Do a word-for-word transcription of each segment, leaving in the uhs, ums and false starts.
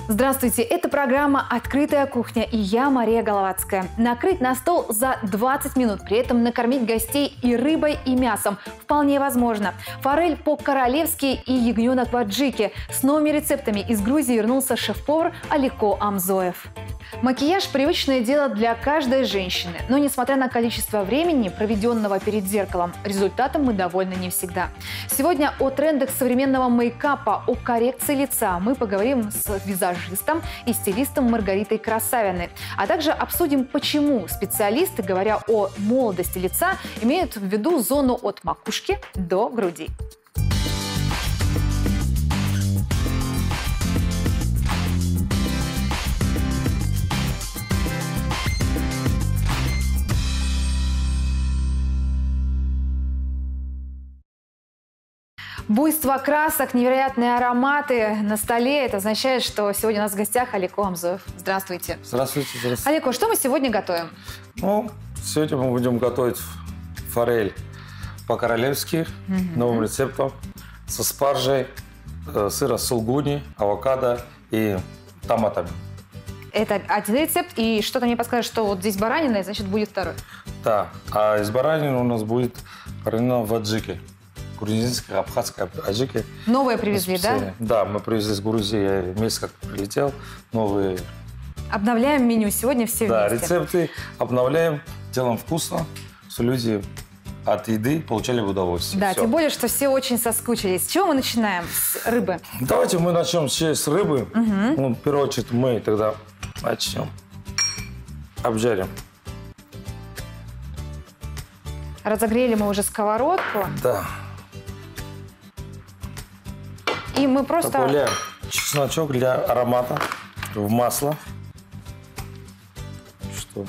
Здравствуйте, это программа «Открытая кухня» и я, Мария Головацкая. Накрыть на стол за двадцать минут, при этом накормить гостей и рыбой, и мясом вполне возможно. Форель по-королевски и ягненок в-аджике. С новыми рецептами из Грузии вернулся шеф-повар Алико Амзоев. Макияж – привычное дело для каждой женщины, но несмотря на количество времени, проведенного перед зеркалом, результатом мы довольны не всегда. Сегодня о трендах современного мейкапа, о коррекции лица мы поговорим с визажистом и стилистом Маргаритой Красавиной, а также обсудим, почему специалисты, говоря о молодости лица, имеют в виду зону от макушки до груди. Буйство красок, невероятные ароматы на столе. Это означает, что сегодня у нас в гостях Алико Амзоев. Здравствуйте. Здравствуйте. Здравствуйте. Алико, что мы сегодня готовим? Ну, сегодня мы будем готовить форель по-королевски, mm-hmm. новым рецептом, со спаржей, сыра сулгуни, авокадо и томатами. Это один рецепт, и что-то мне подскажет, что вот здесь баранина, и значит будет второй. Да, а из баранины у нас будет баранина в аджике. Грузинская, абхазская аджики. Новые привезли, да? Да, мы привезли из Грузии, я месяц как прилетел, новые. Обновляем меню сегодня все да, вместе. Да, рецепты обновляем, делаем вкусно, чтобы люди от еды получали удовольствие. Да, все. Тем более, что все очень соскучились. С чего мы начинаем? С рыбы? Давайте мы начнем с рыбы. Угу. Ну, в первую очередь мы тогда начнем. Обжарим. Разогрели мы уже сковородку. Да. И мы просто... Добавляем чесночок для аромата в масло. Что?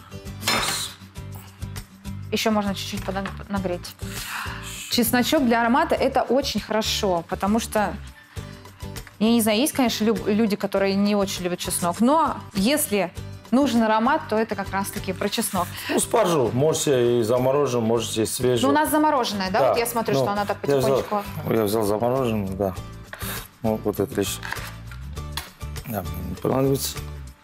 Еще можно чуть-чуть нагреть. Чесночок для аромата – это очень хорошо, потому что, я не знаю, есть, конечно, люди, которые не очень любят чеснок, но если нужен аромат, то это как раз-таки про чеснок. Ну, спаржу можете и замороженную, можете и свежую. Ну, у нас замороженная, да? Да. Вот я смотрю, ну, что она так потихонечку... Я взял, я взял замороженную, да. Ну, вот это лишь. Да, мне не понадобится.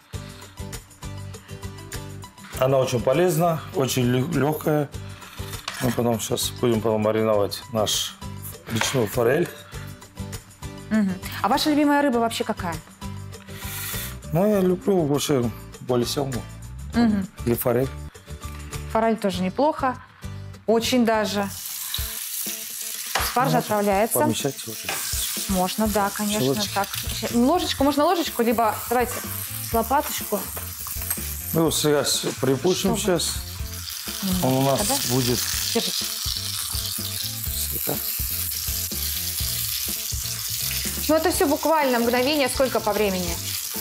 Она очень полезна, очень легкая. Мы потом сейчас будем потом мариновать наш речную форель. Угу. А ваша любимая рыба вообще какая? Ну, я люблю больше более семгу. Угу. Или форель. Форель тоже неплохо. Очень даже. Спаржа отправляется. Помещать вот это. Можно, да, конечно. Ложечку. Так. Ложечку, можно ложечку, либо давайте лопаточку. Мы его сейчас припушим сейчас. Немножко, он у нас да? будет... Держите. Ну, это все буквально мгновение. Сколько по времени?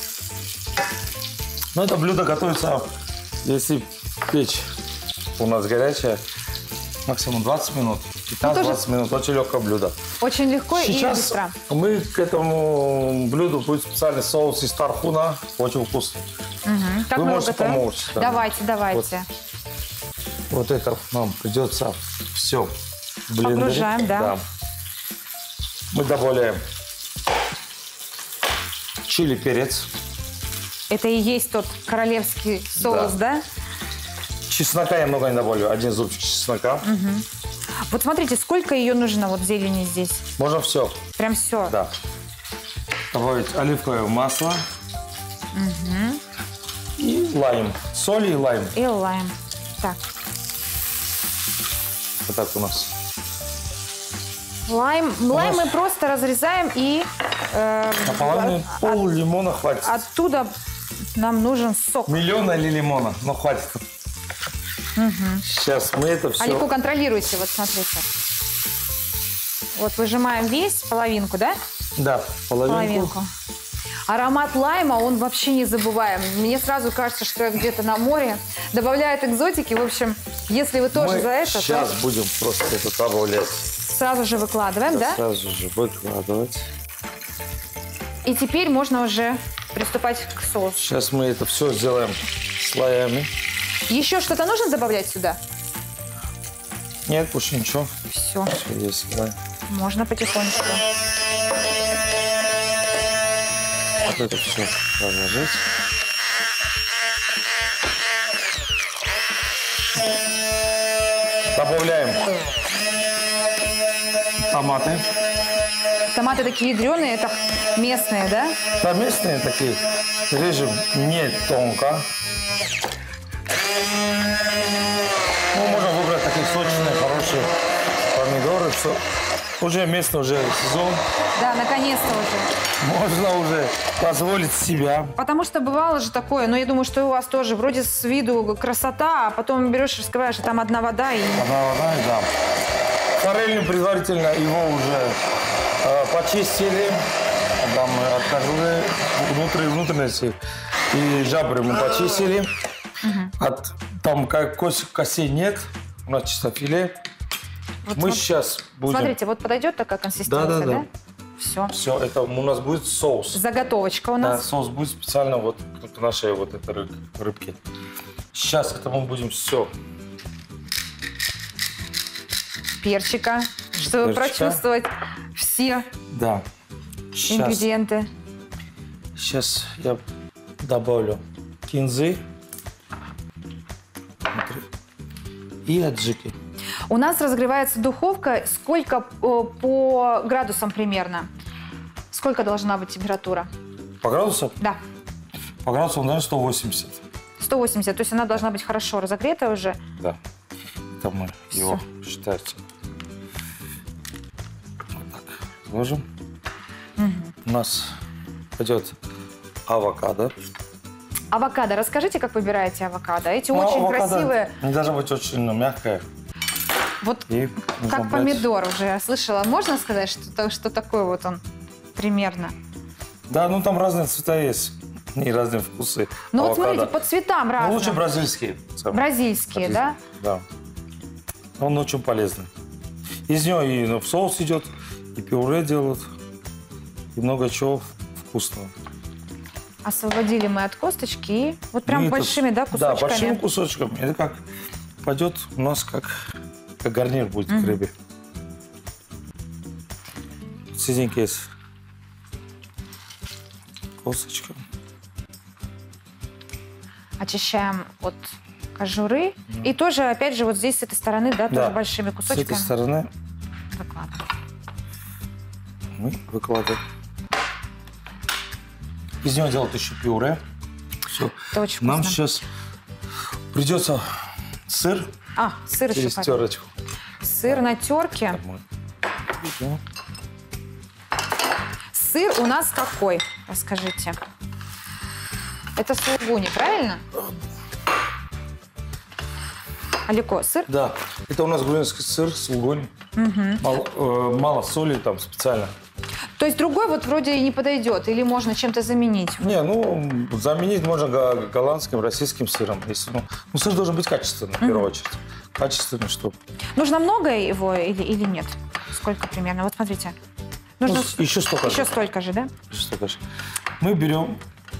Ну, это блюдо готовится, если печь у нас горячая, максимум двадцать минут. пятнадцать-двадцать ну, минут. Очень легкое блюдо. Очень легко Сейчас и быстро. Мы к этому блюду будет специальный соус из тархуна. Очень вкусный. Угу. Как Вы мы можете готовим? помочь. Да. Давайте, давайте. Вот, вот это нам придется все в блендере. Погружаем, да. да. Мы добавляем чили, перец. Это и есть тот королевский соус, да? да? Чеснока я много не добавлю. Один зубчик чеснока. Угу. Вот смотрите, сколько ее нужно, вот зелени здесь? Можно все. Прям все? Да. Добавить оливковое масло. Угу. И лайм. Соль и лайм. И лайм. Так. Вот так у нас. Лайм, у лайм нас... мы просто разрезаем и... Э, Наполовину от, пол лимона хватит. Оттуда нам нужен сок. Миллиона или лимона, но хватит. Угу. Сейчас мы это все... Алико, контролируйте, вот смотрите. Вот выжимаем весь, половинку, да? Да, половинку. половинку. Аромат лайма, он вообще не забываем. Мне сразу кажется, что я где-то на море. Добавляют экзотики. В общем, если вы тоже мы за это... сейчас то... будем просто это добавлять. Сразу же выкладываем, да? да? Сразу же выкладывать. И теперь можно уже приступать к соусу. Сейчас мы это все сделаем слоями. Еще что-то нужно добавлять сюда? Нет, больше ничего. Все. Все есть, да. Можно потихонечку. это все разложить. Добавляем томаты. Томаты такие ядреные, это местные, да? Да, местные такие. Режем не тонко. Ну, можно выбрать такие сочные, хорошие помидоры. Все. Уже местный уже сезон. Да, наконец-то уже. Можно уже позволить себя. Потому что бывало же такое, но я думаю, что у вас тоже вроде с виду красота, а потом берешь и раскрываешь, а там одна вода и... Одна вода, да. Форель предварительно его уже э, почистили. Там откажили внутрь, внутренности и жабры мы почистили. Угу. От, там как костей нет, у нас чисто филе. Вот мы вот, сейчас будем... Смотрите, вот подойдет такая консистенция, да? Да, да, да? да. Все. Все, это у нас будет соус. Заготовочка у нас. Да, соус будет специально вот к нашей вот этой рыб, рыбке. Сейчас это мы будем все. Перчика, чтобы Перчика. прочувствовать все Да. Сейчас, ингредиенты. Сейчас я добавлю кинзы и аджики. У нас разогревается духовка. Сколько э, по градусам примерно? Сколько должна быть температура? По градусам? Да. По градусам, наверное, сто восемьдесят. сто восемьдесят, то есть она должна быть хорошо разогрета уже. Да. Это мы Всё. его считается. Вот так. Сложим. Угу. У нас пойдет авокадо. Авокадо. Расскажите, как выбираете авокадо. Эти Ну, очень авокадо красивые. не должна быть очень мягкая. Вот И нужно как брать- помидор уже я слышала. Можно сказать, что, что такое вот он примерно? Да, ну там разные цвета есть. И разные вкусы. Ну вот авокадо. смотрите, по цветам Ну, разным. лучше бразильские. самые. Бразильские, да? Да. Он очень полезный. Из него и ну, в соус идет, и пюре делают, и много чего вкусного. Освободили мы от косточки и вот прям И это- большими, да, кусочками? Да, большими кусочками. Это как пойдет у нас как, как гарнир будет к рыбе. Сиденьки есть косточка. Очищаем от кожуры. И тоже, опять же, вот здесь с этой стороны, да, тоже Да. большими С кусочками. этой стороны Выкладываем. мы выкладываем. Из него делать еще пюре. Все. Это очень Нам вкусно. сейчас придется сыр А, сыр еще через папа. терочку. Сыр на терке. Мы берем. Сыр у нас какой? Расскажите. Это сулугуни, правильно? Алико, сыр? Да, это у нас грузинский сыр с угонь. Мало, э, мало соли там специально. То есть другой вот вроде и не подойдет, или можно чем-то заменить? Не, ну, заменить можно го- голландским, российским сыром. Если, ну, ну, сыр должен быть качественный, в первую очередь. Качественный, чтобы... Нужно много его или, или нет? Сколько примерно? Вот смотрите. Нужно Ну, с- еще столько еще же. столько же, да? Еще столько же. Мы берем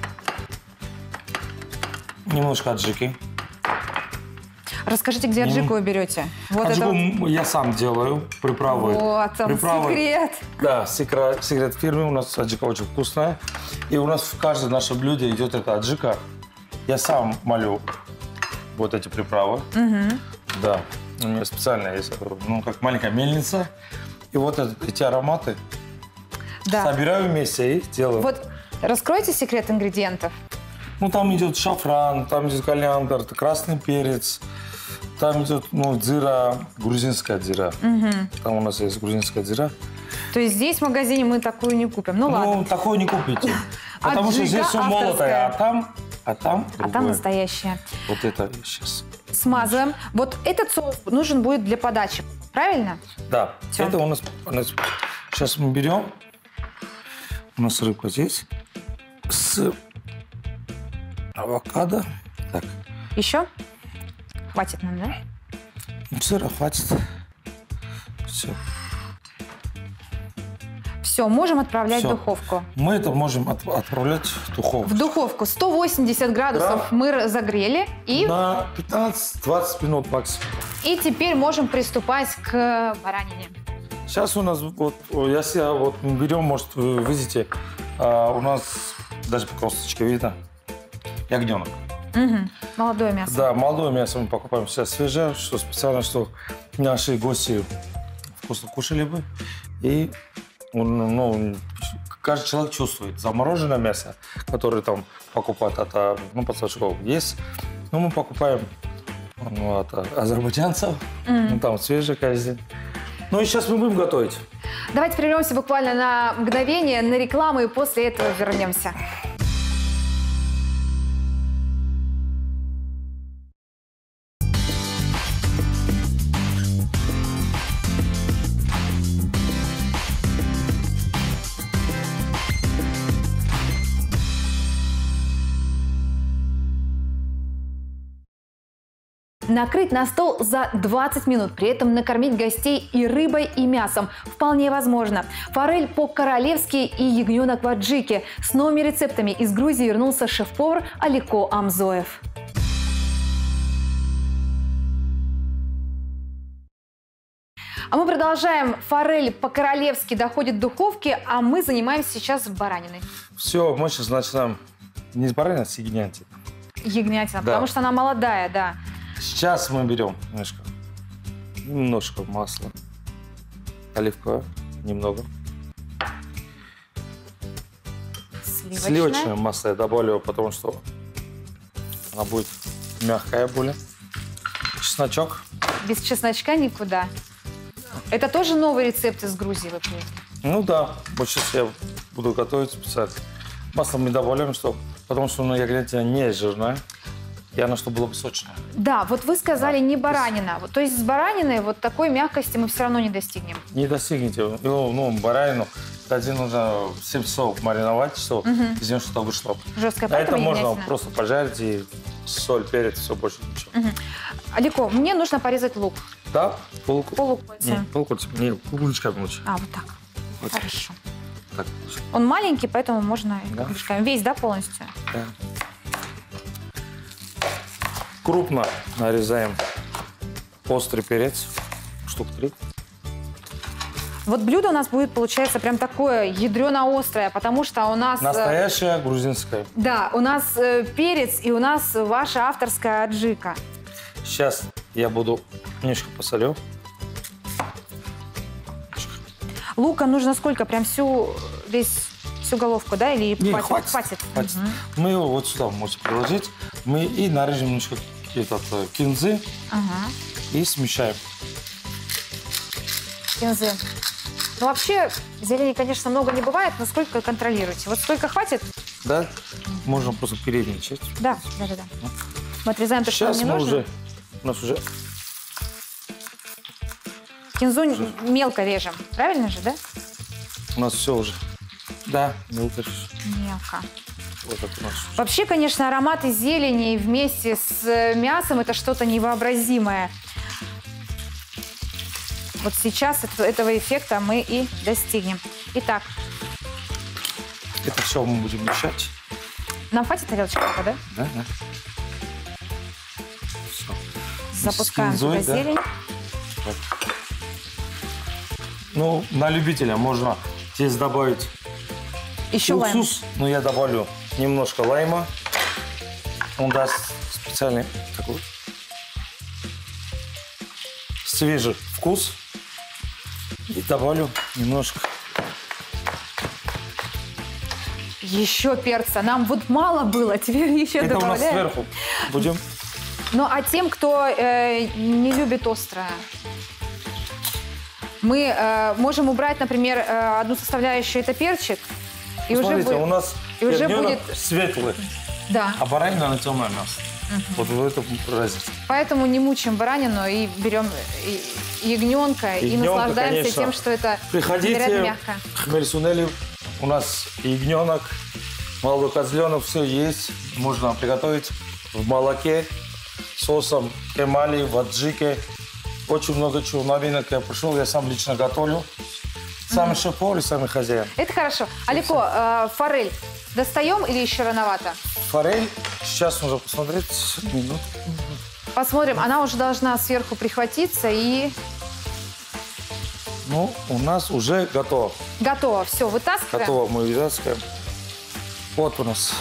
немножко аджики. Расскажите, где аджику вы берете? Вот Аджику это м- я сам делаю, приправы. вот он, приправы. секрет. Да, секрет, секрет фирмы. У нас аджика очень вкусная. И у нас в каждое наше блюдо идет эта аджика. Я сам молю вот эти приправы. Угу. Да, у меня специально есть, ну, как маленькая мельница. И вот это- эти ароматы Да. собираю вместе и делаю. Вот раскройте секрет ингредиентов. Ну, там идет шафран, там идет кориандр, красный перец, там идет, ну, дзира, грузинская дзира. Угу. Там у нас есть грузинская дзира. То есть здесь в магазине мы такую не купим. Ну, ладно. Ну, такое не купите. Потому что Аджика здесь все молотое, авторская. а там, а там А там другое. настоящее. Вот это сейчас. Смазываем. Вот этот соус нужен будет для подачи. Правильно? Да, Всё. это у нас, у нас... Сейчас мы берем. У нас рыбка здесь. С авокадо. Так, Еще? Хватит нам, да? сыра хватит. Все. Все, можем отправлять Всё. в духовку. Мы это можем от- отправлять в духовку. В духовку сто восемьдесят градусов Да. мы разогрели. И, На пятнадцать-двадцать минут максимум. и теперь можем приступать к баранине. Сейчас у нас вот, если вот мы берем, может, вы видите, а, у нас даже по косточке видно. Ягненок. Угу. Молодое мясо. Да, молодое мясо мы покупаем сейчас свежее, что специально, что наши гости вкусно кушали бы. И ну, каждый человек чувствует замороженное мясо, которое там покупают от ну, поставщиков, есть. Но мы покупаем ну, от азербайджанцев, mm. ну, там свежее каждый день. Ну и сейчас мы будем готовить. Давайте прервемся буквально на мгновение на рекламу и после этого вернемся. Накрыть на стол за двадцать минут, при этом накормить гостей и рыбой, и мясом вполне возможно. Форель по-королевски и ягненок в аджике. С новыми рецептами из Грузии вернулся шеф-повар Алико Амзоев. А мы продолжаем. Форель по-королевски доходит до духовки, а мы занимаемся сейчас бараниной. Все, мы сейчас начинаем не с баранины, а с ягнятины. Ягнятина, да. Потому что она молодая, да. Сейчас мы берем немножко, немножко масла оливковое, немного. Сливочное. Сливочное масло я добавлю, потому что она будет мягкая более. Чесночок. Без чесночка никуда. Это тоже новый рецепт из Грузии, вы понимаете? Ну да, вот сейчас я буду готовить специально. Масло мы добавляем, что, потому что ну, ягнятина не жирная. И она, чтобы было бы сочное. Да, вот вы сказали да. не баранина. То есть с бараниной вот такой мягкости мы все равно не достигнем. Не достигнете. Ну, ну баранину тогда нужно семь часов мариновать, чтобы угу. из нее что-то вышло. Жесткое, а это можно ягнятина. Просто пожарить и соль, перец, все, больше ничего. Угу. Алико, мне нужно порезать лук. Да? Полку... Полукольца. Не, полукольца. Не, кубочками лучше. А, вот так. Вот. Хорошо. Так. Он маленький, поэтому можно да. кубочками. Весь, да, полностью? Да. Крупно нарезаем острый перец, штук три. Вот блюдо у нас будет, получается, прям такое ядрено-острое, потому что у нас... Настоящее грузинское. Да, у нас э, перец и у нас ваша авторская аджика. Сейчас я буду немножко посолю. Лука нужно сколько? Прям всю, весь, всю головку, да? Или Не, хватит? хватит. хватит. хватит. Угу. Мы его вот сюда можете приложить. Мы и нарежем немножко этот, кинзы ага. и смешаем. Кинзы. Ну, вообще, зелени, конечно, много не бывает, но сколько контролируете? Вот столько хватит? Да, можно просто переднюю часть. Да, да, да. да. Мы отрезаем то, что нам Сейчас не мы нужно. уже, у нас уже... Кинзу уже. мелко режем, правильно же, да? У нас все уже. Да, мелко режем. Мелко. Вот это у нас. Вообще, конечно, ароматы зелени вместе с мясом – это что-то невообразимое. Вот сейчас этого эффекта мы и достигнем. Итак. Это все мы будем мешать. Нам хватит тарелочки, да? Да, да. Все. Запускаем туда да? зелень. Так. Ну, на любителя можно здесь добавить еще уксус, лайм. Но я добавлю немножко лайма. Он даст специальный такой свежий вкус. И добавлю немножко. Еще перца. Нам вот мало было, теперь еще Это добавляем. у нас сверху. Будем. Ну, а тем, кто э, не любит острое, мы э, можем убрать, например, э, одну составляющую, это перчик. И Смотрите, уже будет, у нас и уже будет светлый, да. а баранина на темное мясо. Угу. Вот в этом разница. Поэтому не мучаем баранину и берем ягненка, и наслаждаемся конечно. Тем, что это Приходите, невероятно мягко. Хмель-Сунели, у нас ягненок, молодой козленок, все есть. Можно приготовить в молоке, соусом эмали, в аджике. Очень много чего новинок я пришел, я сам лично готовлю. Самый mm-hmm. шеф-повар и самый хозяин. Это хорошо. Алико, э, форель достаем или еще рановато? Форель, сейчас нужно посмотреть. Минут. Посмотрим, она уже должна сверху прихватиться и... Ну, у нас уже готово. Готово, все, вытаскиваем. Готово, мы вытаскиваем. Вот у нас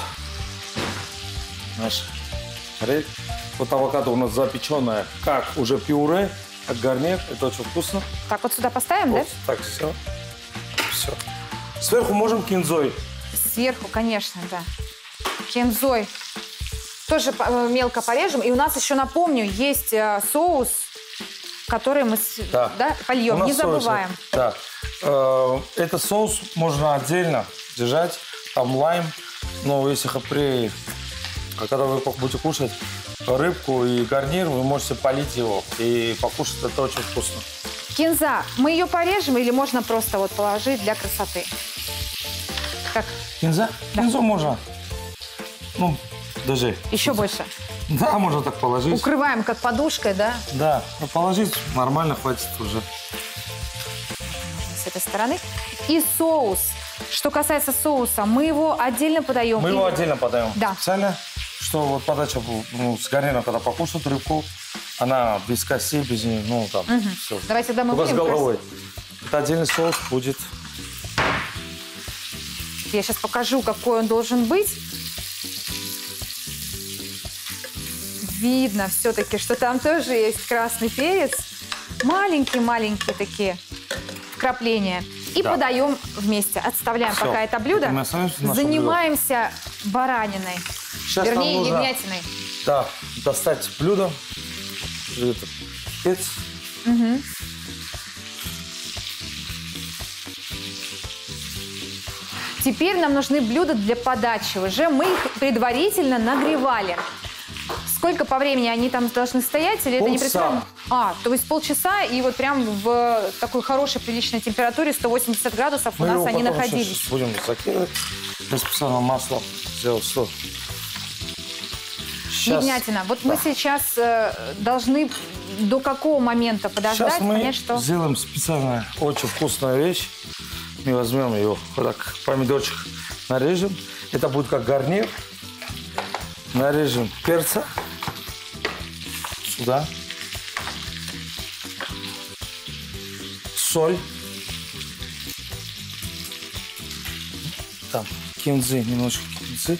наш форель. Вот авокадо у нас запеченное, как уже пюре, как гарнир. Это очень вкусно. Так, вот сюда поставим, Вот, да? так, все. Все. Сверху можем кинзой. Сверху, конечно, да. Кинзой тоже мелко порежем. И у нас еще, напомню, есть соус, который мы Да. Да, польем. Не забываем. Соус, да. Этот соус можно отдельно держать. Там лайм. Но если при... когда вы будете кушать рыбку и гарнир, вы можете полить его и покушать. Это очень вкусно. Кинза. Мы ее порежем или можно просто вот положить для красоты? Как? Кинза? Да. Кинзу можно. Ну, даже... Еще больше. Да, можно так положить. Укрываем как подушкой, да? Да, ну, положить нормально хватит уже. С этой стороны. И соус. Что касается соуса, мы его отдельно подаем. Мы или... его отдельно подаем. Да. Специально, что вот подача ну, с гарниром, когда покушают рыбку, она без костей, без нее, ну там, Угу. все. Давайте тогда мы Только с будем головой. Это отдельный соус будет. Я сейчас покажу, какой он должен быть. Видно все-таки, что там тоже есть красный перец. Маленькие-маленькие такие вкрапления. И Да. подаем вместе. Отставляем Всё. пока это блюдо. Мы оставимся на нашем Занимаемся бараниной. Сейчас Вернее, нам нужно, ягнятиной. да, достать блюдо. Это перец. Угу. Теперь нам нужны блюда для подачи. Уже мы их предварительно нагревали. Сколько по времени они там должны стоять? Или это не Полчаса. представлено? А, то есть полчаса, и вот прям в такой хорошей приличной температуре, сто восемьдесят градусов, у Мы нас его они потом находились. сейчас будем закидывать. Я специально масло сделал, что... Сейчас, Ягнятина. Вот да. мы сейчас э, должны до какого момента подождать, Сейчас мы понять, что... сделаем специально очень вкусную вещь. Мы возьмем ее, вот так, помидорчик нарежем. Это будет как гарнир. Нарежем перца. Сюда. Соль. Там кинзы, немножко кинзы.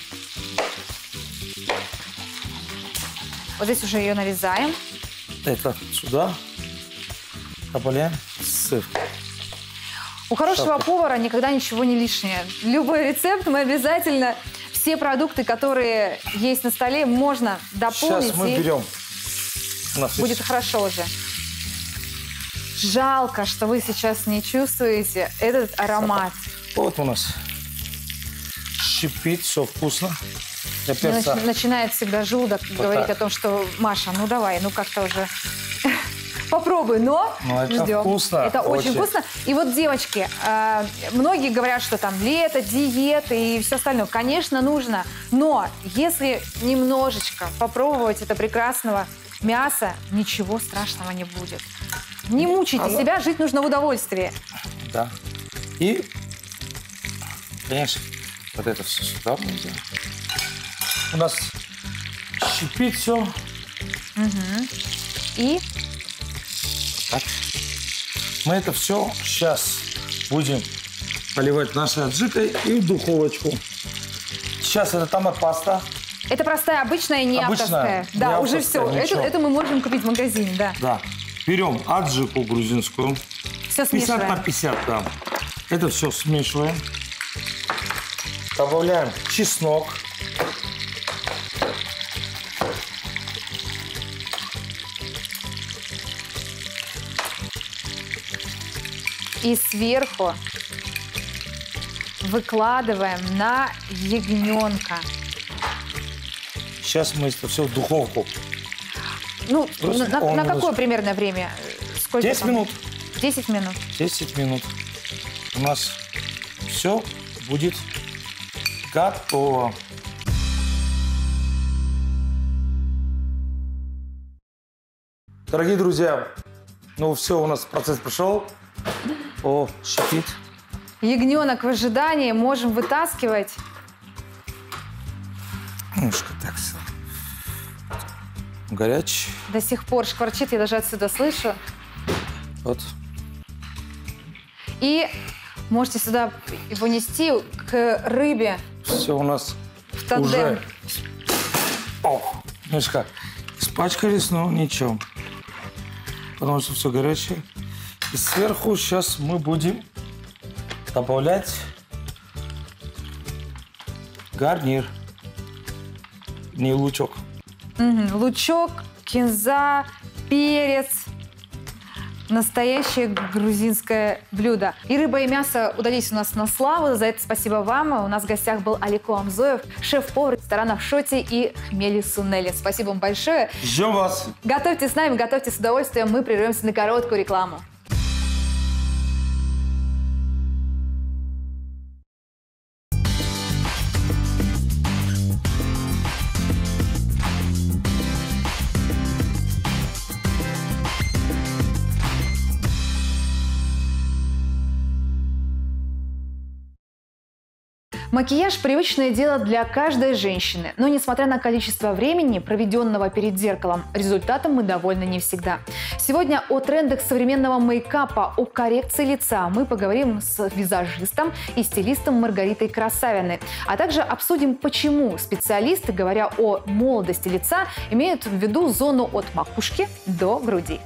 Вот здесь уже ее нарезаем. Это сюда. Добавляем сыр. У хорошего Шапка. повара никогда ничего не лишнее. Любой рецепт мы обязательно, все продукты, которые есть на столе, можно дополнить. Сейчас мы и берем. У нас будет есть хорошо уже. Жалко, что вы сейчас не чувствуете этот аромат. Вот у нас шипит, все вкусно. Для Мне перца. нач- начинает всегда желудок говорить так. о том, что Маша, ну давай, ну как-то уже попробуй, но Ну, это ждем. вкусно, Это очень очень. вкусно. И вот, девочки, э, многие говорят, что там лето, диета и все остальное. Конечно, нужно. Но если немножечко попробовать это прекрасного мяса, ничего страшного не будет. Не мучайте Оно- себя, жить нужно в удовольствии. Да. И, конечно, вот это все сюда нельзя. У нас шипит все. И Так. Мы это все сейчас будем поливать нашей аджикой и в духовочку. Сейчас это томат-паста. это простая, обычная, не Обычная, авторская. Да, не уже авторская, все. Это, ничего. это мы можем купить в магазине, да. Да. Берем аджику грузинскую. Все пятьдесят на смешиваем. пятьдесят, да. Это все смешиваем. Добавляем чеснок. И сверху выкладываем на ягненка. Сейчас мы это все в духовку. Ну, Просто на, он на немножко- какое примерное время? Сколько десять там? минут. десять минут. десять минут. У нас все будет готово. Дорогие друзья, ну все, у нас процесс прошел. О, шипит. Ягненок в ожидании можем вытаскивать. Немножко так все. Горячий. До сих пор шкварчит, я даже отсюда слышу. Вот. И можете сюда его нести к рыбе. все у нас В тандем. уже... Ох, немножко испачкались, но ничего. Потому что все горячее. И сверху сейчас мы будем добавлять гарнир. Не лучок. Угу. Лучок, кинза, перец. Настоящее грузинское блюдо. И рыба, и мясо удались у нас на славу. За это спасибо вам. У нас в гостях был Алико Амзоев, шеф-повар ресторанов «Шоти» и «Хмели Сунели». Спасибо вам большое. Ждем вас. Готовьте с нами, готовьте с удовольствием. Мы прервемся на короткую рекламу. Макияж – привычное дело для каждой женщины. Но несмотря на количество времени, проведенного перед зеркалом, результатом мы довольны не всегда. Сегодня о трендах современного мейкапа, о коррекции лица мы поговорим с визажистом и стилистом Маргаритой Красавиной. А также обсудим, почему специалисты, говоря о молодости лица, имеют в виду зону от макушки до груди.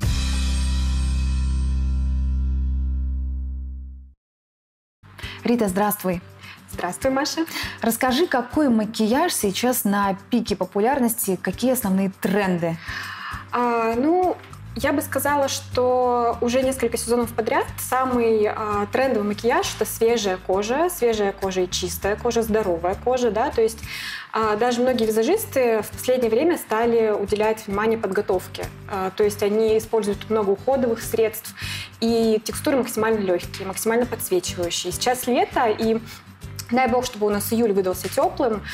Рита, здравствуй. Здравствуй, Маша. Расскажи, какой макияж сейчас на пике популярности, какие основные тренды? А, ну, я бы сказала, что уже несколько сезонов подряд самый а, трендовый макияж – это свежая кожа, свежая кожа и чистая кожа, здоровая кожа, да, то есть а, даже многие визажисты в последнее время стали уделять внимание подготовке, а, то есть они используют много уходовых средств, и текстуры максимально легкие, максимально подсвечивающие. Сейчас лето, и дай бог, чтобы у нас июль выдался теплым.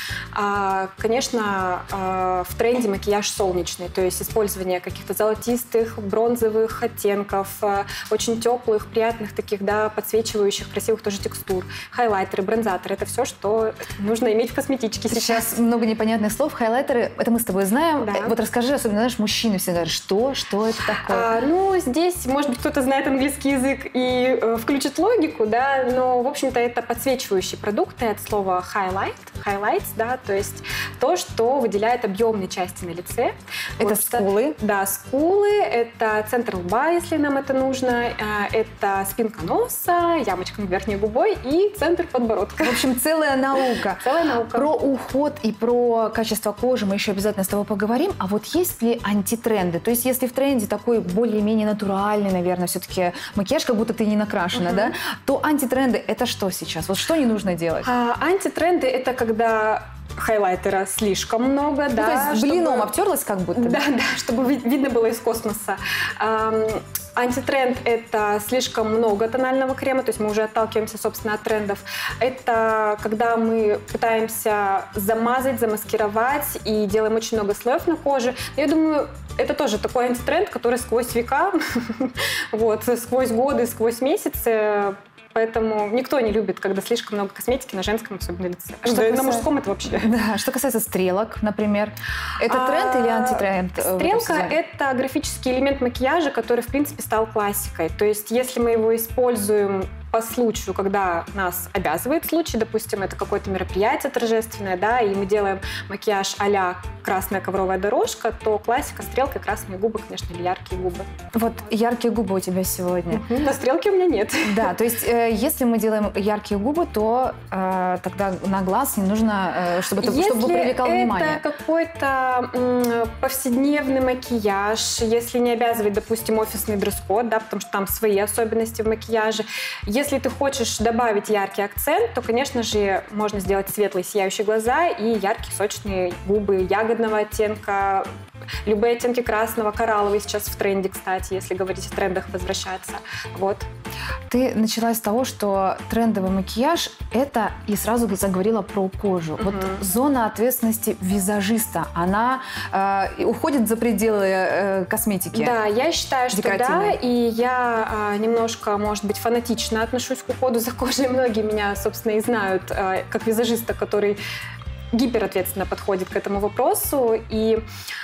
Конечно, в тренде макияж солнечный, то есть использование каких-то золотистых, бронзовых оттенков, очень теплых, приятных таких, да, подсвечивающих, красивых тоже текстур. Хайлайтеры, бронзаторы — это все, что нужно иметь в косметичке сейчас. Сейчас много непонятных слов. Хайлайтеры, это мы с тобой знаем. Да. Вот расскажи, особенно, знаешь, мужчины все говорят, что, что это такое? А, ну, здесь, может быть, кто-то знает английский язык и э, включит логику, да, но, в общем-то, это подсвечивающий продукт, от слова highlight, highlights, да, то есть то, что выделяет объемные части на лице. Это вот, скулы? Да, скулы, это центр лба, если нам это нужно, это спинка носа, ямочка над верхней губой и центр подбородка. В общем, целая наука. Целая наука. Про уход и про качество кожи мы еще обязательно с тобой поговорим. А вот есть ли антитренды? То есть если в тренде такой более-менее натуральный, наверное, все-таки макияж, как будто ты не накрашена, uh-huh. да, то антитренды – это что сейчас? Вот что не нужно делать? А, антитренды – это когда хайлайтера слишком много, ну, да, то есть чтобы... блином обтерлась как будто. Да, да, чтобы видно было из космоса. Антитренд – это слишком много тонального крема, то есть мы уже отталкиваемся, собственно, от трендов. Это когда мы пытаемся замазать, замаскировать и делаем очень много слоев на коже. Я думаю, это тоже такой антитренд, который сквозь века, вот, сквозь годы, сквозь месяцы. Поэтому никто не любит, когда слишком много косметики на женском, особенно лице. Что да, касается... На мужском это вообще. Да. Что касается стрелок, например, это тренд а, или антитренд? Стрелка – это графический элемент макияжа, который, в принципе, стал классикой. То есть, если мы его используем по случаю, когда нас обязывает случай, допустим, это какое-то мероприятие торжественное, да, и мы делаем макияж а-ля красная ковровая дорожка, то классика стрелка и красные губы, конечно, или яркие губы. Вот яркие губы у тебя сегодня. На стрелке у меня нет. Да, то есть э, если мы делаем яркие губы, то э, тогда на глаз не нужно, э, чтобы это чтобы привлекал внимание. Если это какой-то м, повседневный макияж, если не обязывать, допустим, офисный дресс-код, да, потому что там свои особенности в макияже. Если ты хочешь добавить яркий акцент, то, конечно же, можно сделать светлые сияющие глаза и яркие сочные губы ягодного оттенка. Любые оттенки красного, коралловый сейчас в тренде, кстати, если говорить о трендах, возвращаться. Вот. Ты начала с того, что трендовый макияж – это, и сразу заговорила про кожу. Uh-huh. Вот зона ответственности визажиста, она э, уходит за пределы э, косметики. Да, я считаю, что да, и я э, немножко, может быть, фанатично отношусь к уходу за кожей. Многие меня, собственно, и знают э, как визажиста, который гиперответственно подходит к этому вопросу. И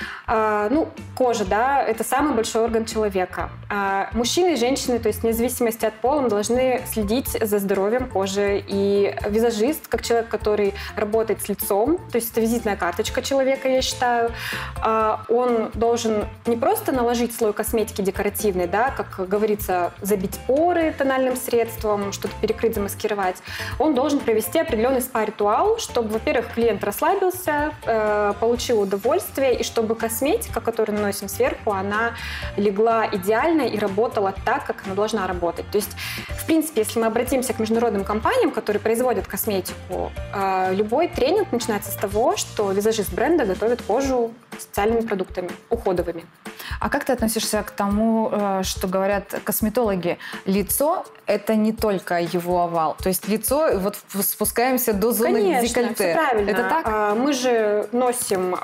э, ну, кожа, да, это самый большой орган человека. Э, мужчины и женщины, то есть вне зависимости от пола, должны следить за здоровьем кожи. И визажист, как человек, который работает с лицом, то есть это визитная карточка человека, я считаю, э, он должен не просто наложить слой косметики декоративной, да, как говорится, забить поры тональным средством, что-то перекрыть, замаскировать. Он должен провести определенный спа-ритуал, чтобы, во-первых, клиент расслабился, э, получил удовольствие, и чтобы косметика, которую наносим сверху, она легла идеально и работала так, как она должна работать. То есть, в принципе, если мы обратимся к международным компаниям, которые производят косметику, э, любой тренинг начинается с того, что визажист бренда готовит кожу специальными продуктами, уходовыми. А как ты относишься к тому, что говорят косметологи? Лицо – это не только его овал. То есть лицо, вот спускаемся до зоны Конечно, декольте. Все правильно. Это так? Мы же носим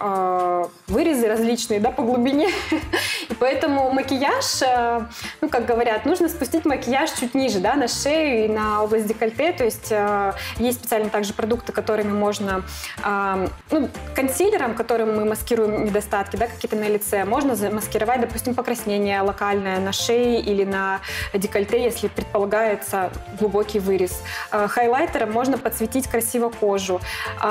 вырезы различные, да, по глубине. И поэтому макияж, ну, как говорят, нужно спустить макияж чуть ниже, да, на шею и на область декольте. То есть есть специально также продукты, которыми можно, ну, консилером, которым мы маскируем недостатки, да, какие-то на лице, можно замаскировать, допустим, покраснение локальное на шее или на декольте, если предполагается глубокий вырез. Хайлайтером можно подсветить красиво кожу.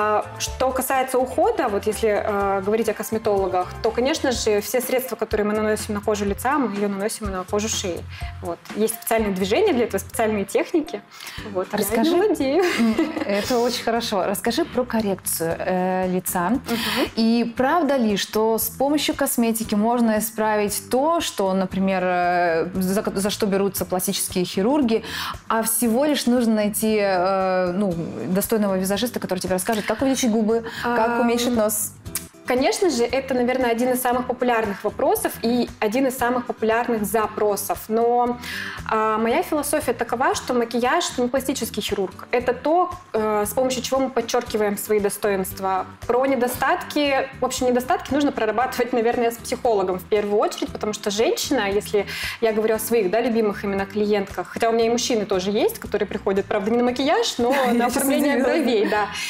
Что касается ухода, вот если говорить о косметологах, то, конечно же, все средства, которые мы наносим на кожу лица, мы ее наносим и на кожу шеи. Вот. Есть специальные движения для этого, специальные техники. Вот. Расскажи, я не владею. Это очень хорошо. Расскажи про коррекцию э, лица. Угу. И правда ли, что с помощью косметики можно исправить то, что, например, за, за что берутся пластические хирурги, а всего лишь нужно найти э, ну, достойного визажиста, который тебе расскажет, как увеличить губы, как уменьшить нос? Конечно же, это, наверное, один из самых популярных вопросов и один из самых популярных запросов. Но э, моя философия такова, что макияж – это не пластический хирург. Это то, э, с помощью чего мы подчеркиваем свои достоинства. Про недостатки, в общем, недостатки нужно прорабатывать, наверное, с психологом в первую очередь, потому что женщина, если я говорю о своих, да, любимых именно клиентках, хотя у меня и мужчины тоже есть, которые приходят, правда, не на макияж, но на оформление бровей,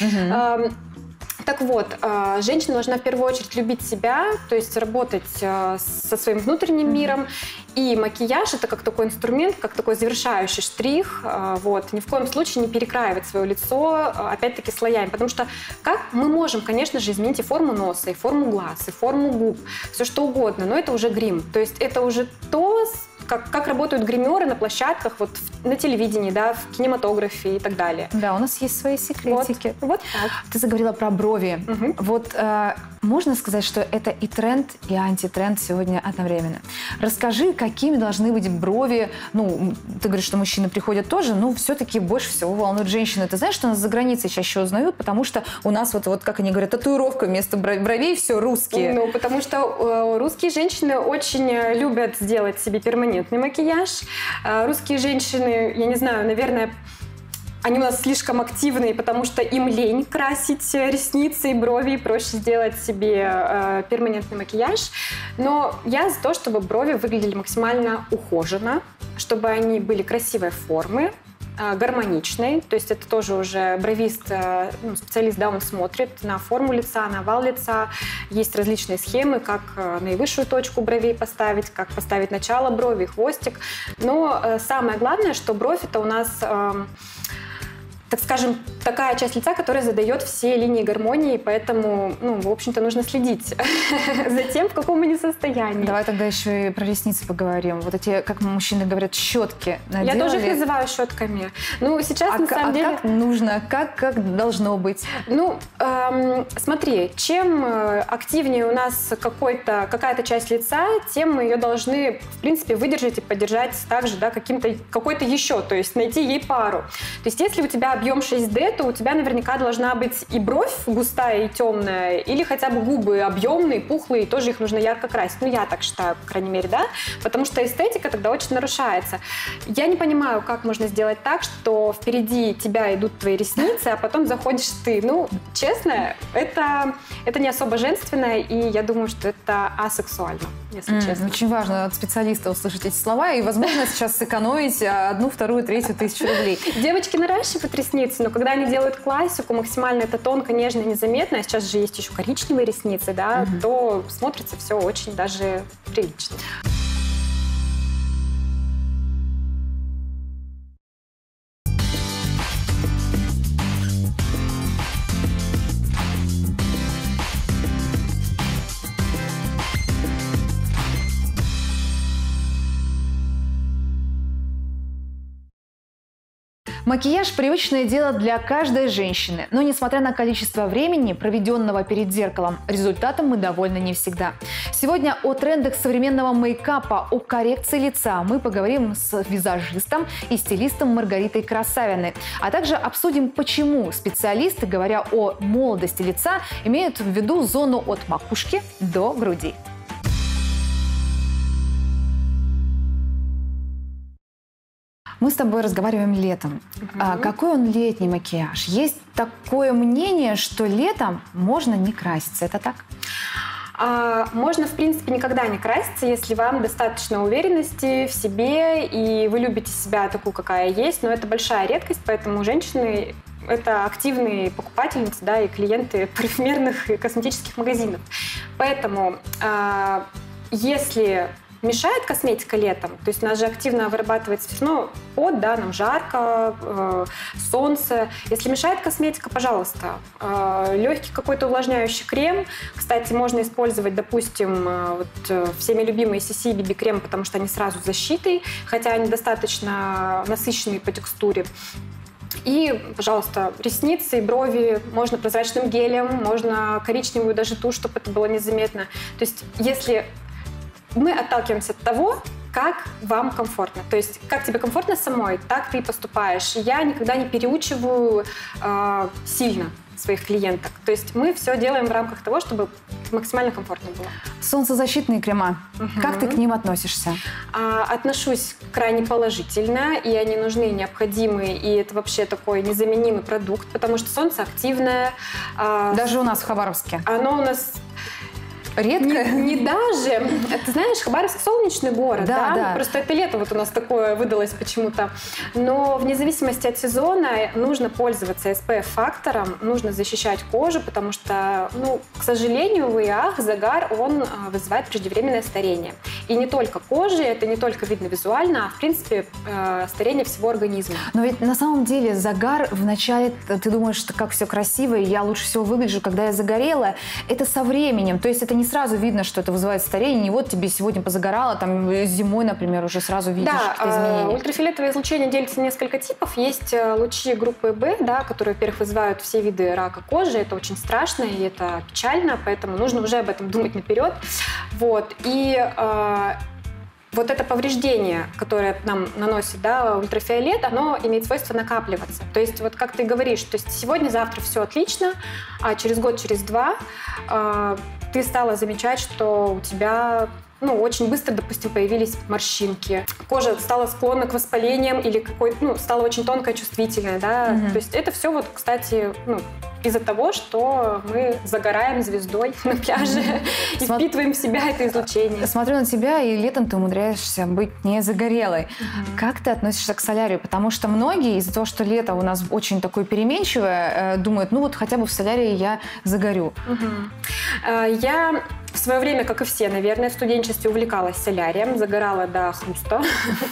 да. Так вот, женщина должна в первую очередь любить себя, то есть работать со своим внутренним миром. И макияж – это как такой инструмент, как такой завершающий штрих. Вот. Ни в коем случае не перекраивать свое лицо, опять-таки, слоями. Потому что как мы можем, конечно же, изменить и форму носа, и форму глаз, и форму губ, все что угодно, но это уже грим. То есть это уже то, как, как работают гримеры на площадках, вот на телевидении, да, в кинематографе и так далее. Да, у нас есть свои секретики. Вот, вот так. Ты заговорила про брови. Угу. Вот э, можно сказать, что это и тренд, и антитренд сегодня одновременно. Расскажи, какими должны быть брови. Ну, ты говоришь, что мужчины приходят тоже, но все-таки больше всего волнует женщины. Ты знаешь, что нас за границей чаще узнают, потому что у нас вот, вот как они говорят, татуировка вместо бровей, все русские. Ну, потому что э, русские женщины очень любят сделать себе перманентный макияж. Э, русские женщины, я не знаю, наверное, они у нас слишком активные, потому что им лень красить ресницы и брови, проще сделать себе э, перманентный макияж. Но я за то, чтобы брови выглядели максимально ухоженно, чтобы они были красивой формы, э, гармоничной. То есть это тоже уже бровист, э, ну, специалист, да, он смотрит на форму лица, на овал лица. Есть различные схемы, как э, наивысшую точку бровей поставить, как поставить начало брови, хвостик. Но э, самое главное, что бровь это у нас... Э, так скажем, такая часть лица, которая задает все линии гармонии, поэтому, ну, в общем-то, нужно следить за тем, в каком они состоянии. Давай тогда еще и про ресницы поговорим. Вот эти, как мужчины говорят, щетки наделали. Я тоже их называю щетками. Ну, сейчас, а на самом а деле... как нужно? Как, как должно быть? Ну, эм, смотри, чем активнее у нас какой-то, какая-то часть лица, тем мы ее должны, в принципе, выдержать и поддержать также, да, каким-то, какой-то еще, то есть найти ей пару. То есть если у тебя объем шесть дэ, то у тебя наверняка должна быть и бровь густая и темная, или хотя бы губы объемные, пухлые, и тоже их нужно ярко красить. Ну, я так считаю, по крайней мере, да? Потому что эстетика тогда очень нарушается. Я не понимаю, как можно сделать так, что впереди тебя идут твои ресницы, а потом заходишь ты. Ну, честно, это, это не особо женственно, и я думаю, что это асексуально. если mm, честно. Очень важно от специалиста услышать эти слова и, возможно, сейчас сэкономить одну, вторую, третью тысячу рублей. Девочки наращивают ресницы, но когда они делают классику, максимально это тонко, нежно, незаметно, а сейчас же есть еще коричневые ресницы, да, mm-hmm. то смотрится все очень даже прилично. Макияж – привычное дело для каждой женщины, но несмотря на количество времени, проведенного перед зеркалом, результатом мы довольны не всегда. Сегодня о трендах современного мейкапа, о коррекции лица мы поговорим с визажистом и стилистом Маргаритой Красавиной, а также обсудим, почему специалисты, говоря о молодости лица, имеют в виду зону от макушки до груди. Мы с тобой разговариваем летом. Uh-huh. А какой он летний макияж? Есть такое мнение, что летом можно не краситься. Это так? А, можно, в принципе, никогда не краситься, если вам достаточно уверенности в себе, и вы любите себя такую, какая есть. Но это большая редкость, поэтому женщины – это активные покупательницы, да, и клиенты парфюмерных и косметических магазинов. Поэтому, а, если мешает косметика летом, то есть у нас же активно вырабатывается все равно пот, да, нам жарко, э, солнце. Если мешает косметика, пожалуйста, э, легкий какой-то увлажняющий крем. Кстати, можно использовать, допустим, э, вот, э, всеми любимые си си би би крем, потому что они сразу с защитой, хотя они достаточно насыщенные по текстуре. И, пожалуйста, ресницы и брови можно прозрачным гелем, можно коричневую даже тушь, чтобы это было незаметно. То есть, если мы отталкиваемся от того, как вам комфортно. То есть, как тебе комфортно самой, так ты и поступаешь. Я никогда не переучиваю э, сильно своих клиенток. То есть мы все делаем в рамках того, чтобы максимально комфортно было. Солнцезащитные крема. Угу. Как ты к ним относишься? А, отношусь крайне положительно, и они нужны, необходимы, и это вообще такой незаменимый продукт, потому что солнце активное. А, Даже у нас в Хабаровске. Оно у нас... Редко? Не, не даже. Ты знаешь, Хабаровск солнечный город, да, да? да? Просто это лето вот у нас такое выдалось почему-то. Но вне зависимости от сезона нужно пользоваться эс пи эф-фактором, нужно защищать кожу, потому что, ну, к сожалению, в ИАХ загар, он вызывает преждевременное старение. И не только кожи, это не только видно визуально, а, в принципе, старение всего организма. Но ведь на самом деле загар вначале, ты думаешь, что как все красиво, и я лучше всего выгляжу, когда я загорела. Это со временем, то есть это не Не сразу видно, что это вызывает старение, не вот тебе сегодня позагорало, там зимой, например, уже сразу видишь да, какие-то изменения. Ультрафиолетовое излучение делится на несколько типов. Есть лучи группы В, да, которые, во-первых, вызывают все виды рака кожи. Это очень страшно и это печально, поэтому нужно уже об этом думать наперед. Вот. И э, вот это повреждение, которое нам наносит, да, ультрафиолет, оно имеет свойство накапливаться. То есть, вот как ты говоришь, то есть сегодня-завтра все отлично, а через год, через два э, ты стала замечать, что у тебя, ну, очень быстро, допустим, появились морщинки. Кожа стала склонна к воспалениям или какой-то, ну, стала очень тонкая, чувствительная, да. Mm-hmm. То есть это все вот, кстати, ну, из-за того, что мы загораем звездой на пляже mm-hmm. и Смо... впитываем в себя это излучение. Смотрю на тебя, и летом ты умудряешься быть не загорелой. Mm-hmm. Как ты относишься к солярию? Потому что многие из-за того, что лето у нас очень такое переменчивое, думают, ну вот хотя бы в солярии я загорю. Mm-hmm. Я в свое время, как и все, наверное, в студенчестве увлекалась солярием, загорала до хруста.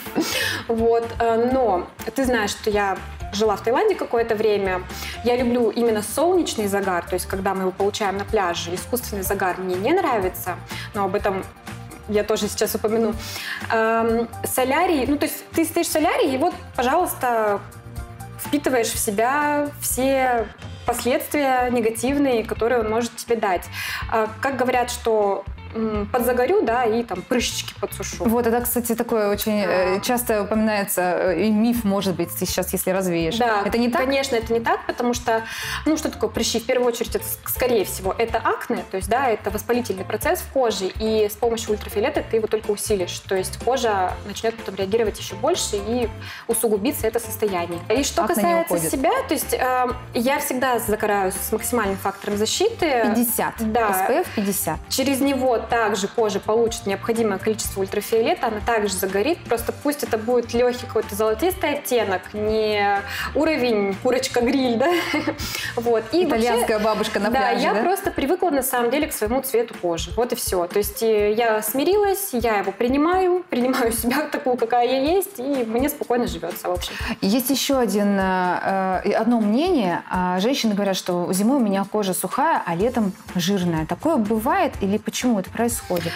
Вот. Но ты знаешь, что я жила в Таиланде какое-то время. Я люблю именно солнечный загар, то есть когда мы его получаем на пляже. Искусственный загар мне не нравится, но об этом я тоже сейчас упомяну. Эм, солярий, ну то есть ты стоишь в солярии, и вот, пожалуйста, впитываешь в себя все последствия негативные, которые он может тебе дать. Э, как говорят, что подзагорю, да, и там прыщички подсушу. Вот, это, кстати, такое очень да. часто упоминается, и миф, может быть, ты сейчас, если развеешь. Да, это не так? Конечно, это не так, потому что, ну, что такое прыщи? В первую очередь, это, скорее всего, это акне, то есть, да, это воспалительный процесс в коже, и с помощью ультрафиолета ты его только усилишь, то есть кожа начнет потом реагировать еще больше, и усугубится это состояние. И что акне касается себя, то есть, э, я всегда загораюсь с максимальным фактором защиты. пятьдесят. Да. эс пи эф пятьдесят. Через него также кожа получит необходимое количество ультрафиолета, она также загорит, просто пусть это будет легкий какой-то золотистый оттенок, не уровень курочка-гриль, да? Вот. И итальянская вообще, бабушка на да, пляже, я да? просто привыкла на самом деле к своему цвету кожи. Вот и все. То есть я смирилась, я его принимаю, принимаю себя такую, какая я есть, и мне спокойно живется, в общем. Есть еще один, э, одно мнение. Женщины говорят, что зимой у меня кожа сухая, а летом жирная. Такое бывает или почему это происходит?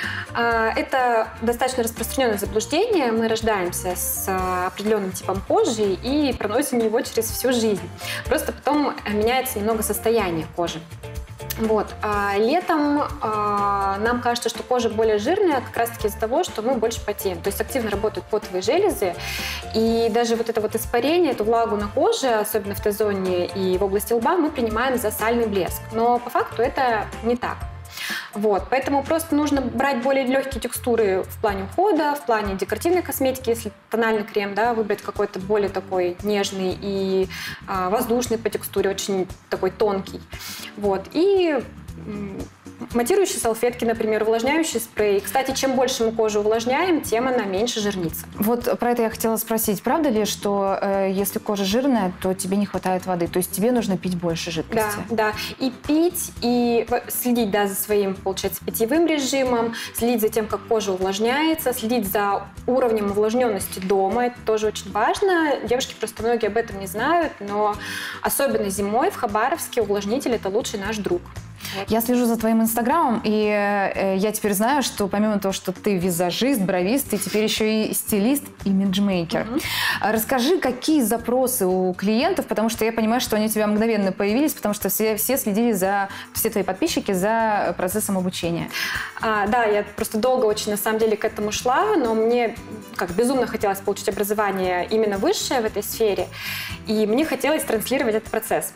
Это достаточно распространенное заблуждение. Мы рождаемся с определенным типом кожи и проносим его через всю жизнь. Просто потом меняется немного состояние кожи. Вот. А летом а, нам кажется, что кожа более жирная как раз-таки из-за того, что мы больше потеем. То есть активно работают потовые железы. И даже вот это вот испарение, эту влагу на коже, особенно в Т-зоне и в области лба, мы принимаем за сальный блеск. Но по факту это не так. Вот, поэтому просто нужно брать более легкие текстуры в плане ухода, в плане декоративной косметики, если тональный крем, да, выбрать какой-то более такой нежный и а, воздушный по текстуре, очень такой тонкий. Вот, и матирующие салфетки, например, увлажняющий спрей. Кстати, чем больше мы кожу увлажняем, тем она меньше жирнится. Вот про это я хотела спросить. Правда ли, что э, если кожа жирная, то тебе не хватает воды? То есть тебе нужно пить больше жидкости? Да, да. И пить, и следить, да, за своим, получается, питьевым режимом, следить за тем, как кожа увлажняется, следить за уровнем увлажненности дома. Это тоже очень важно. Девушки просто многие об этом не знают, но особенно зимой в Хабаровске увлажнитель – это лучший наш друг. Вот. Я слежу за твоим инстаграмом, и э, я теперь знаю, что помимо того, что ты визажист, бровист, ты теперь еще и стилист, имиджмейкер. Mm-hmm. Расскажи, какие запросы у клиентов, потому что я понимаю, что они у тебя мгновенно появились, потому что все, все следили за, все твои подписчики за процессом обучения. А, да, я просто долго очень, на самом деле, к этому шла, но мне как безумно хотелось получить образование именно высшее в этой сфере, и мне хотелось транслировать этот процесс.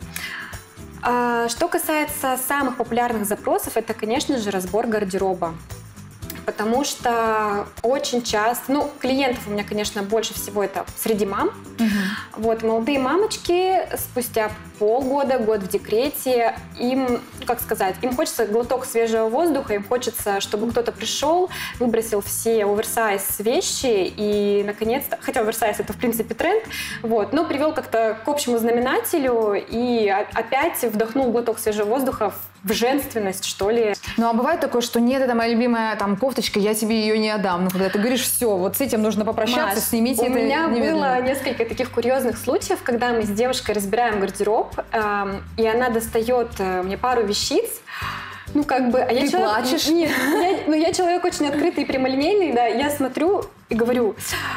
Что касается самых популярных запросов, это, конечно же, разбор гардероба. Потому что очень часто, ну, клиентов у меня, конечно, больше всего это среди мам. Угу. Вот, молодые мамочки спустя полгода, год в декрете, им, как сказать, им хочется глоток свежего воздуха, им хочется, чтобы кто-то пришел, выбросил все оверсайз вещи и, наконец-то, хотя оверсайз это, в принципе, тренд, вот, но привел как-то к общему знаменателю и опять вдохнул глоток свежего воздуха в женственность, что ли. Ну, а бывает такое, что нет, это моя любимая там кофточка, я тебе ее не отдам. Ну, когда ты говоришь, все, вот с этим нужно попрощаться, Маш, снимите у это меня немедленно. Было несколько таких курьезных случаев, когда мы с девушкой разбираем гардероб, э, и она достает э, мне пару вещиц. Ну, как бы... А я ты человек, плачешь? Нет, я, ну, я человек очень открытый и прямолинейный, да, я смотрю и говорю...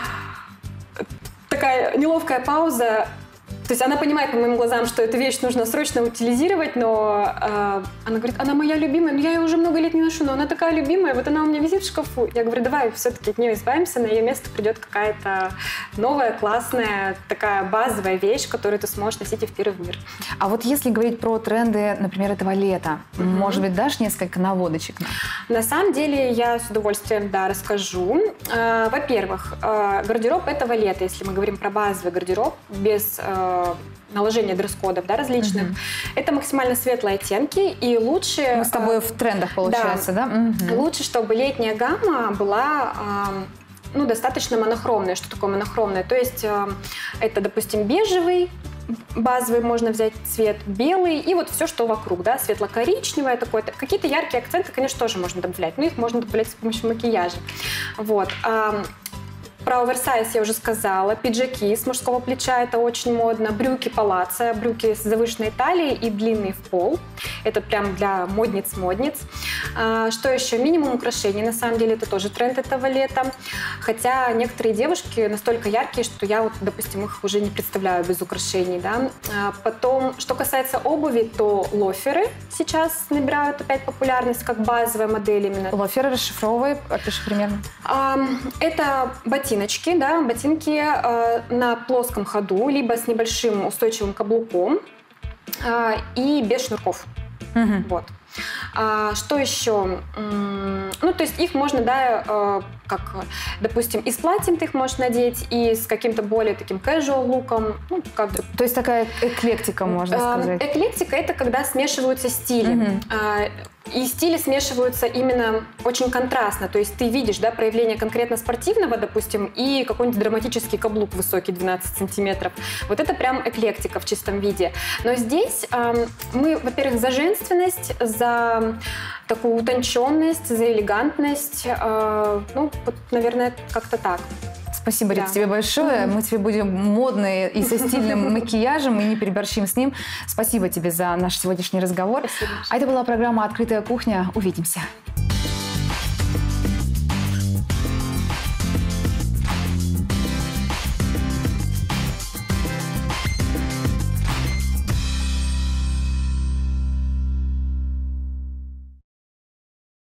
Такая неловкая пауза. То есть она понимает по моим глазам, что эту вещь нужно срочно утилизировать, но э, она говорит, она моя любимая, но я ее уже много лет не ношу, но она такая любимая, вот она у меня висит в шкафу. Я говорю, давай все-таки от нее избавимся, на ее место придет какая-то новая, классная, такая базовая вещь, которую ты сможешь носить и в пир и в мир. А вот если говорить про тренды, например, этого лета, mm-hmm. может быть, дашь несколько наводочек? На самом деле я с удовольствием, да, расскажу. Э, во-первых, э, гардероб этого лета, если мы говорим про базовый гардероб, без... Э, наложение дресс-кодов, да, различных. Uh-huh. Это максимально светлые оттенки, и лучше... Мы с тобой э, в трендах, получается, да? да? Uh-huh. Лучше, чтобы летняя гамма была... Э, ну, достаточно монохромная. Что такое монохромная? То есть э, это, допустим, бежевый, базовый можно взять цвет, белый, и вот все, что вокруг, да, светло-коричневое такое. Какие-то яркие акценты, конечно, тоже можно добавлять, но их можно добавлять с помощью макияжа. Вот. Про оверсайз я уже сказала. Пиджаки с мужского плеча, это очень модно. Брюки палаццо, брюки с завышенной талией и длинные в пол. Это прям для модниц-модниц. А, что еще? Минимум украшений. На самом деле это тоже тренд этого лета. Хотя некоторые девушки настолько яркие, что я, вот, допустим, их уже не представляю без украшений. Да? А, потом, что касается обуви, то лоферы сейчас набирают опять популярность как базовая модель именно. Лоферы расшифровывай, опиши примерно. А, это ботинки. Ботиночки, да, ботинки э, на плоском ходу, либо с небольшим устойчивым каблуком э, и без шнурков. Uh-huh. Вот. А, что еще? Ну, то есть их можно, да, как, допустим, и с платьем ты их можешь надеть, и с каким-то более таким casual луком. Ну, как... То есть такая эклектика, можно сказать. Эклектика – это когда смешиваются стили. Mm-hmm. И стили смешиваются именно очень контрастно. То есть ты видишь, да, проявление конкретно спортивного, допустим, и какой-нибудь драматический каблук высокий, двенадцать сантиметров. Вот это прям эклектика в чистом виде. Но здесь э, мы, во-первых, за женственность, за такую утонченность, за элегантность. Э, ну, вот, наверное, как-то так. Спасибо, Рита, да. тебе большое. Mm-hmm. Мы тебе будем модные и со стильным макияжем, и не переборщим с ним. Спасибо тебе за наш сегодняшний разговор. Спасибо. А это была программа «Открытая кухня». Увидимся.